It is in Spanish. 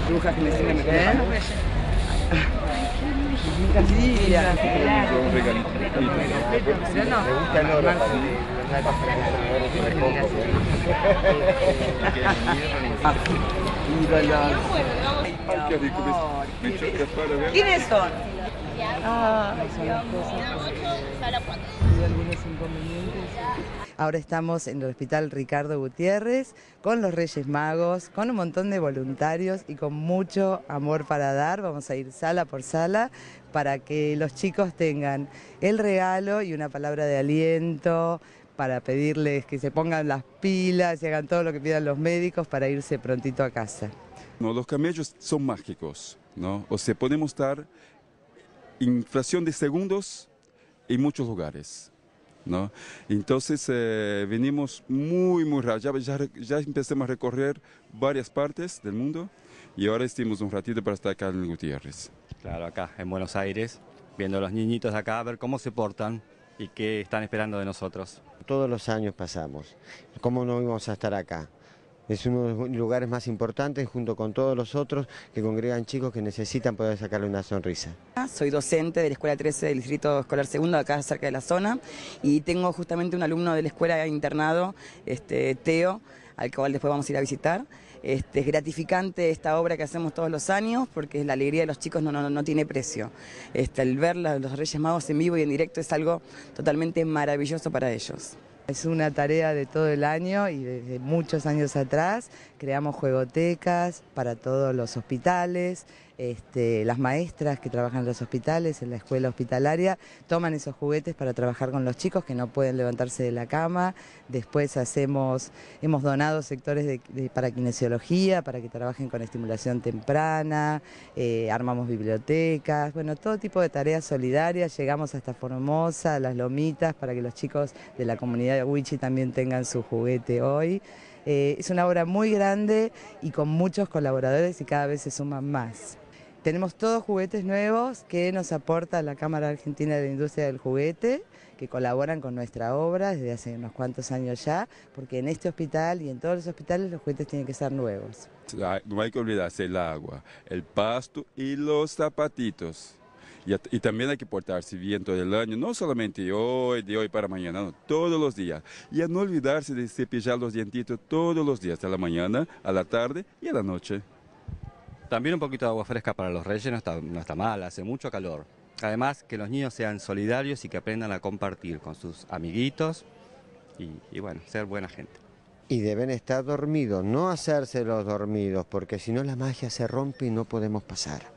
brujas que me enseñan mejor. Un regalito. Me gusta el oro. Ay, qué rico. Me choca para ver. ¿Quiénes son? Ahora estamos en el Hospital Ricardo Gutiérrez con los Reyes Magos, con un montón de voluntarios y con mucho amor para dar. Vamos a ir sala por sala para que los chicos tengan el regalo y una palabra de aliento, para pedirles que se pongan las pilas y hagan todo lo que pidan los médicos para irse prontito a casa. No, los camellos son mágicos, ¿no? O sea, podemos estar en fracción de segundos en muchos lugares, ¿no? Entonces venimos muy rápido, ya empezamos a recorrer varias partes del mundo y ahora estamos un ratito para estar acá en Gutiérrez. Claro, acá en Buenos Aires, viendo a los niñitos de acá, a ver cómo se portan y qué están esperando de nosotros. Todos los años pasamos. ¿Cómo no íbamos a estar acá? Es uno de los lugares más importantes junto con todos los otros que congregan chicos que necesitan poder sacarle una sonrisa. Soy docente de la Escuela 13 del Distrito Escolar Segundo, acá cerca de la zona, y tengo justamente un alumno de la escuela internado, Teo, al cual después vamos a ir a visitar. Es gratificante esta obra que hacemos todos los años porque la alegría de los chicos no tiene precio. El ver los Reyes Magos en vivo y en directo es algo totalmente maravilloso para ellos. Es una tarea de todo el año y desde muchos años atrás creamos juegotecas para todos los hospitales. Las maestras que trabajan en los hospitales, en la escuela hospitalaria, toman esos juguetes para trabajar con los chicos que no pueden levantarse de la cama. Después hemos donado sectores para kinesiología, para que trabajen con estimulación temprana, armamos bibliotecas, bueno, todo tipo de tareas solidarias. Llegamos hasta Formosa, a Las Lomitas, para que los chicos de la comunidad de Huichi también tengan su juguete hoy. Es una obra muy grande y con muchos colaboradores y cada vez se suman más. Tenemos todos juguetes nuevos que nos aporta la Cámara Argentina de la Industria del Juguete, que colaboran con nuestra obra desde hace unos cuantos años ya, porque en este hospital y en todos los hospitales los juguetes tienen que ser nuevos. No hay que olvidarse el agua, el pasto y los zapatitos. Y también hay que portarse bien todo el año, no solamente de hoy para mañana, no, todos los días. Y a no olvidarse de cepillar los dientitos todos los días, a la mañana, a la tarde y a la noche. También un poquito de agua fresca para los reyes no está mal, hace mucho calor. Además, que los niños sean solidarios y que aprendan a compartir con sus amiguitos y bueno, ser buena gente. Y deben estar dormidos, no hacerse los dormidos, porque si no la magia se rompe y no podemos pasar.